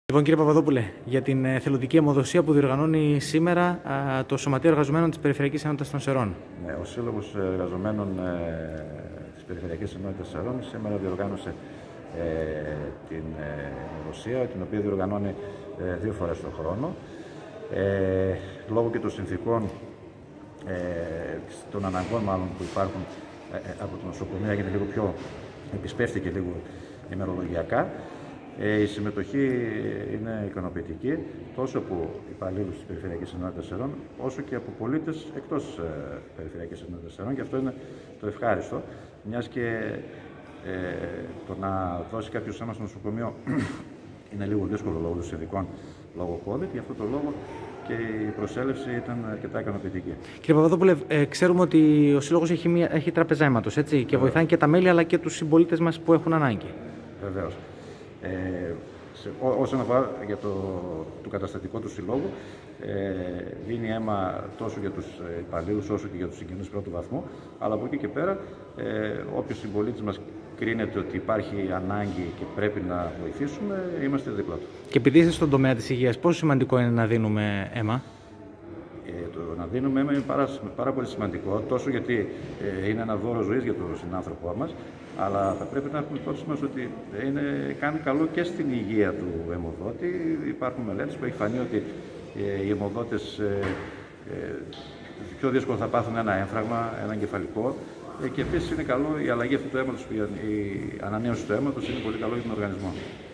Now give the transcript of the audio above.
Λοιπόν, κύριε Παπαδόπουλε, για την εθελοντική αιμοδοσία που διοργανώνει σήμερα το Σωματείο Εργαζομένων της Περιφερειακής Ενότητας των Σερών. Ναι, ο Σύλλογος Εργαζομένων της Περιφερειακής Ενότητας Σερών σήμερα διοργάνωσε την αιμοδοσία, την οποία διοργανώνει 2 φορές το χρόνο. Λόγω και των συνθήκων, των αναγκών μάλλον που υπάρχουν από την νοσοκομεία, έγινε λίγο πιο, επισπεύτηκε λίγο ημερολογιακά. Η συμμετοχή είναι ικανοποιητική τόσο από υπαλλήλους της Περιφερειακής Ενότητας Σερών, όσο και από πολίτες εκτός Περιφερειακής Ενότητας Σερών, και αυτό είναι το ευχάριστο, μιας και το να δώσει κάποιος αίμα στο νοσοκομείο είναι λίγο δύσκολο λόγω των συνδικών, λόγω COVID, γι' αυτό το λόγο και η προσέλευση ήταν αρκετά ικανοποιητική. Κύριε Παπαδόπουλε, ξέρουμε ότι ο Σύλλογος έχει τραπεζά αίματος, έτσι, και βοηθάει και τα μέλη αλλά και τους συμπολίτες μας που έχουν ανάγκη. Βεβαίως. Όσον αφορά για το καταστατικό του Συλλόγου, δίνει αίμα τόσο για τους υπαλλήλους όσο και για τους συγγενείς πρώτου βαθμού, αλλά από εκεί και πέρα όποιος συμπολίτης μας κρίνεται ότι υπάρχει ανάγκη και πρέπει να βοηθήσουμε, είμαστε δίπλα του. Και επειδή είστε στον τομέα της υγείας, πόσο σημαντικό είναι να δίνουμε αίμα? Το να δίνουμε αίμα είναι πάρα πολύ σημαντικό, τόσο γιατί είναι ένα δώρο ζωής για τον συνάνθρωπό μας, αλλά θα πρέπει να έχουμε υπόψη μας ότι κάνει καλό και στην υγεία του αιμοδότη. Υπάρχουν μελέτες που έχει φανεί ότι οι αιμοδότες πιο δύσκολο θα πάθουν ένα έμφραγμα, ένα εγκεφαλικό, και επίσης είναι καλό η αλλαγή αυτού του αίματος, η ανανέωση του αίματος είναι πολύ καλό για τον οργανισμό.